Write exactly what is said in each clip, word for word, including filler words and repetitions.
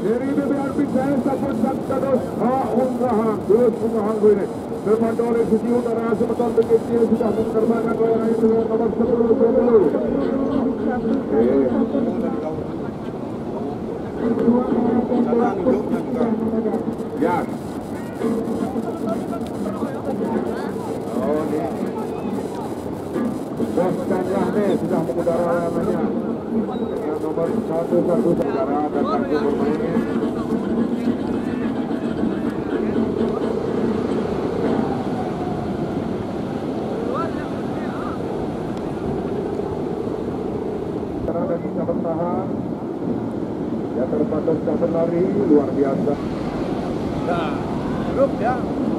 Dari B B R P saya sahabat terus unggahan terus unggahan ini terpantau oleh sisi utara sebentar kecil sudah menerbangkan layangan itu nomor sepuluh dua puluh. Ya. Oh ini. Boskan Rahmi sudah mengudara layangannya dengan nomor satu satu secara dan kartu bermain. Dan bisa bertahan. Ya terpantau sudah berlari luar biasa. Nah, grup ya.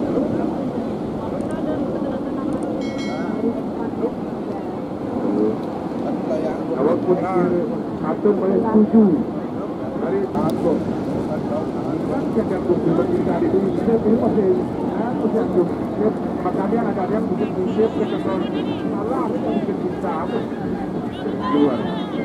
Walaupun satu oleh tujuh dari satu. Setiap bukti berita di sini ini masih masih ada. Makanya ada yang mungkin prinsip ketentuan salah mungkin bisa luar.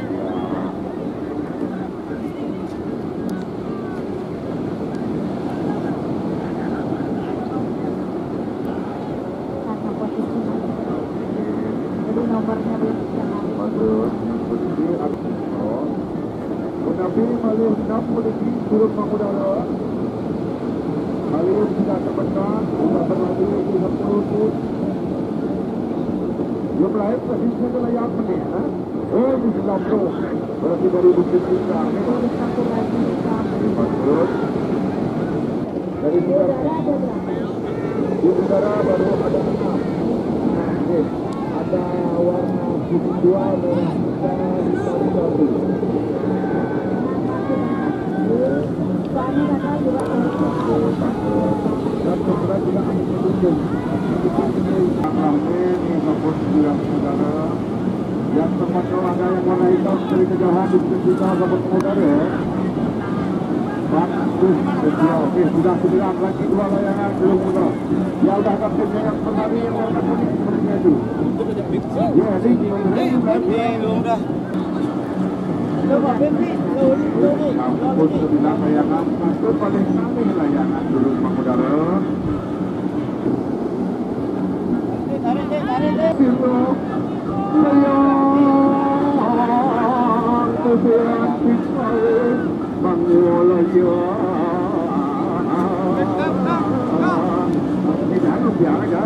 Malih enam memiliki turun mengudara. Malih sudah terbentang, sudah berlari di sepuluh foot. Belum lahir posisinya adalah yang penting. Oh, di sebelah pro. Berarti dari Bukit Cinta. Itu satu lagi. Dari udara. Di udara baru ada enam. Ada warna putih dua, merah tiga, hitam satu. Dan segera juga ambil penunjuk. Ini maupun sembilan saudara yang tempat ada yang warna hitam dari kejahat di kita dapat saudara. Bagus, oke sudah sembilan lagi dua layangan belum mudah. Ya udah kaptennya yang pertama yang warna kuning sepertinya itu. Ya ini udah. Ampun sembilan layangan, satu paling kami layangan dulu mengudara. Tarik deh, tarik deh. Layang keberan pisau mengolayan. Tidak lupa kan?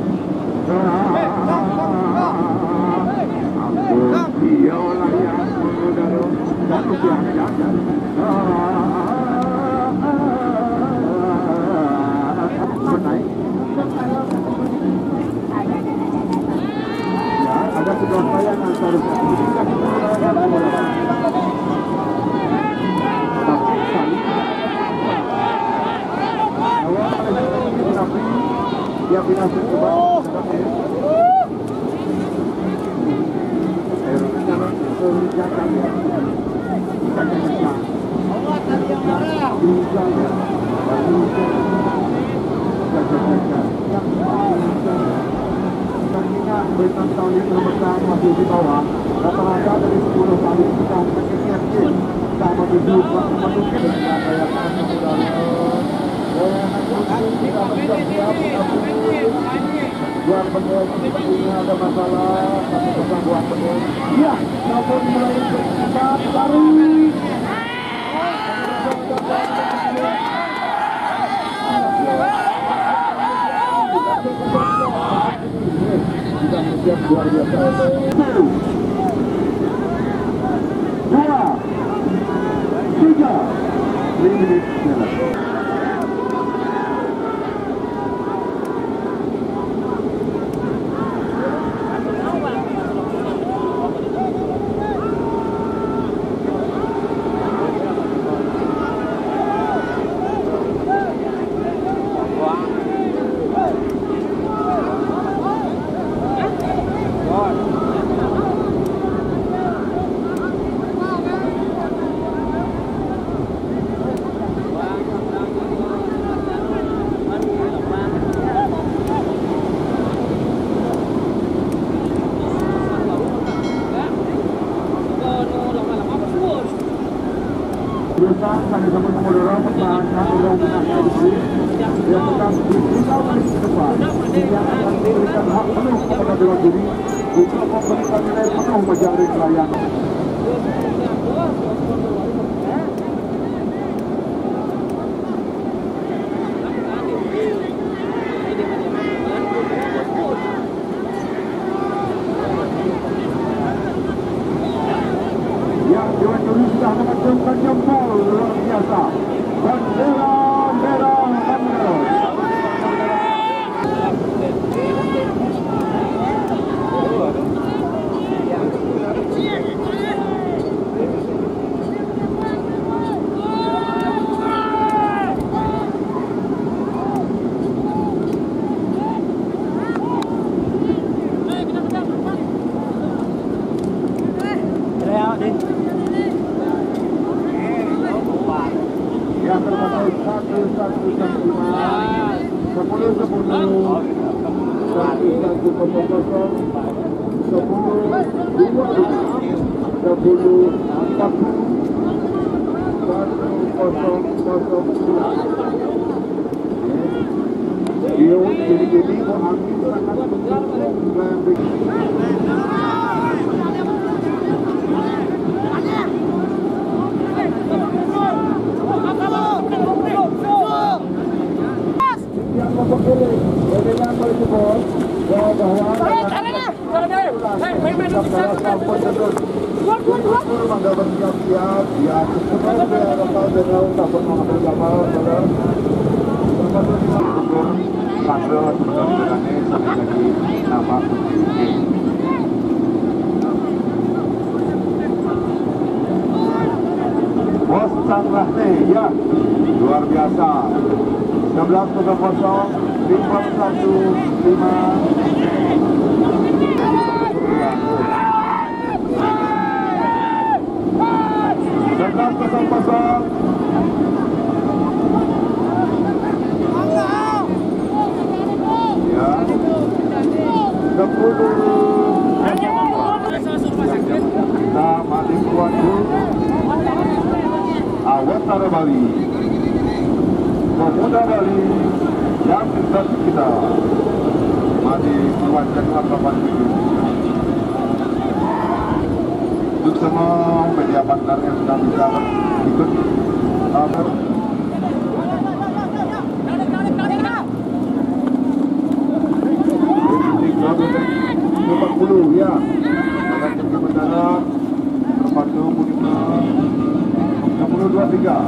Ampun dia layang mengudara. Dan usianya jangan. Menaik. Ya, ada kedua layangan seharusnya. Dia pindah ke bawah. Allah tadi yang marah. Bintang tahun ini terbentang masih di bawah. Rata-rata dari sepuluh kali kita mengejar tim sama tujuh masukin dengan layangan kemudian buat penuh sepertinya ada masalah satu pasang buat penuh. Iya, namun mulai cepat baru. Sudah menyiap luar biasa. Dua, tiga, lima menit jalan. Berusaha kami dapat mendorong pertahanan orang menangkap diri yang tetap berkisah balik ke depan yang akan memberikan hak penuh kepada bela diri untuk memberikan nilai penuh majalih pelayanan. Yang Dewan Juri sudah mengacungkan jempol luar biasa. Bendera merah Bangladesh. Yang termasuk satu satu satu lima, sepuluh sepuluh, satu satu kosong kosong, sepuluh dua sepuluh empat satu kosong kosong sembilan. Dia jadi jadi angin sangat kencang. Yang memperoleh dengan berjebol bahwa mendapat siap-siap ya sebenarnya lokal dengan dapat mengambil gambar pada pasal sebenarnya sampai lagi nama Bos Sangrahne ya luar biasa. sebelas kosong lima satu lima sebelas kosong kosong ya sepuluh kita masih kuatu Awatara Bali Pemuda Bali yang investasi kita masih mewajarkan lapan tujuh. Untuk semua media partner yang sudah bisa ikut kabar. empat puluh ya. Akan pergi mendarat empat puluh lima enam puluh dua tiga.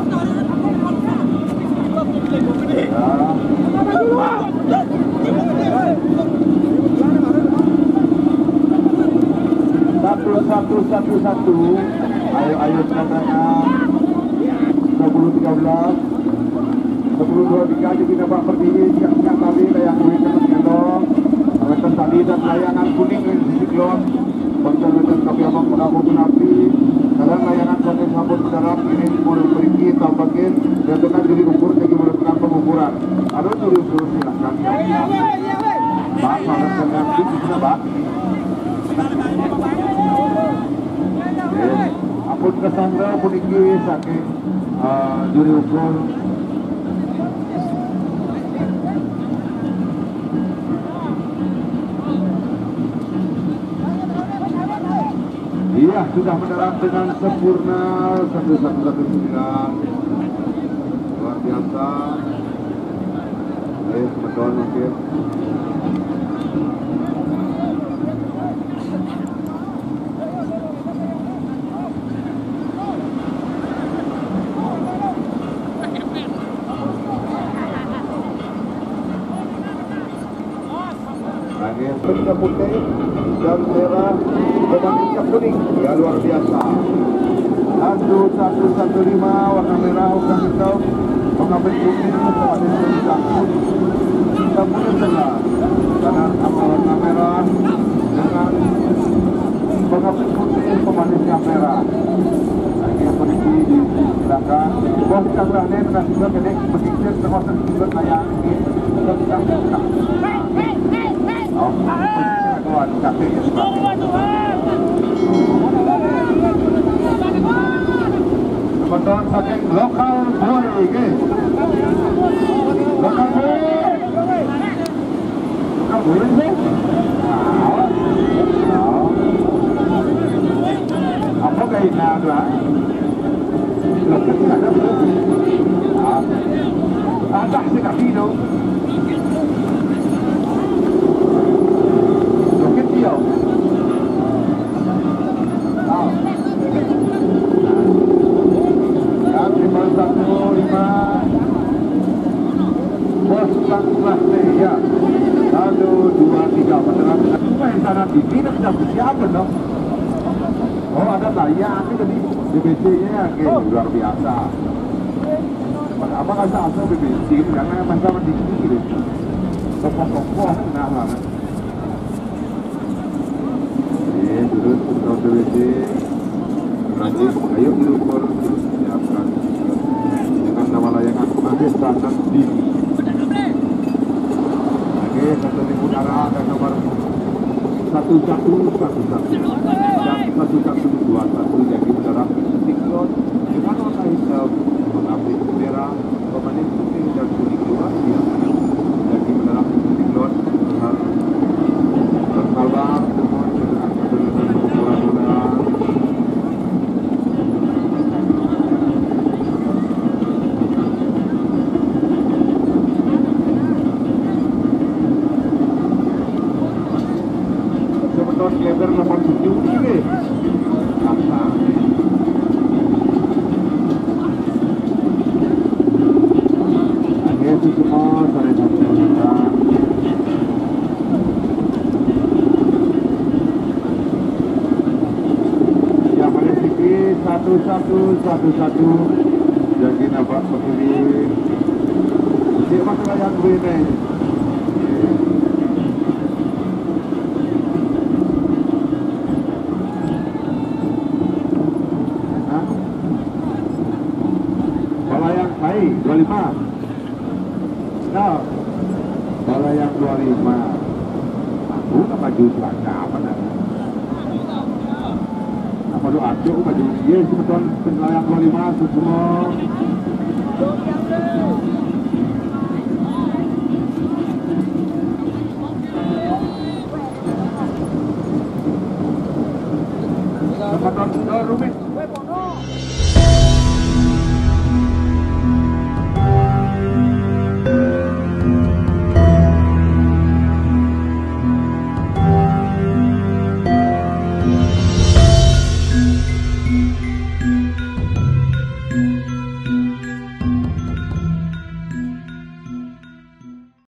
Satu satu satu satu, ayo ayo katanya sepuluh tiga belas, sepuluh dua tiga jadi dapat berdiri siap-siap tadi yang duit kemudian dong, awetan tadi dan layangan kuning yang siklon, bangsa-bangsa kami abang menabung nabi. Dalam layanan sampai sambut darat ini boleh pergi tampakin dan dengan diri ukur jadi melakukan pengukuran. Ada diri ukur silakan. Pak, malam dengan itu bisa pak. Apun kesangga pun iki saking diri ukur. Iya, sudah mendarat dengan sempurna satu satu satu sembilan. Luar biasa. Ayo, betul mungkin. Lagi benda putih dan merah berbanding kuning ya luar biasa. Satu satu satu lima warna merah warna hitam pengambil kuning kepada sedang kuning kemudian tengah kanan apa warna merah dengan pengambil putih pemanisnya merah. Lagi pergi silakan. Bos Sangrahne dengan juga kedek berpikir termasuk juga kayak ini tentang tentang. Oh, kawan kakeknya teman-teman saking Oh ada layar ini tadi B B C-nya oh. Luar biasa. Apa nggak asal B B C karena emang sama tinggi gitu. Tokoh-tokoh nah lah. Eh turun untuk B B C. Nanti ayo diukur siapkan dengan nama layangan Desa Nanti. Oke satu ribu darah dan nomor satu satu satu satu dan satu satu dua satu jadi udara siklon dengan warna hitam mengambil bendera pemain putih dan kuning Kroasia jadi udara siklon berkabar semua dengan ukuran udara lebar nomor tujuh ini kata akhirnya itu semua saya sampaikan yang paling sedikit satu satu satu satu jadi nampak begini dia masalah yang begini dua puluh lima nah bola yang dua puluh lima aku apa justru apa namanya apa doa aku maju dia sebetulnya penilaian dua puluh lima semua sebetulnya rumit Thank you.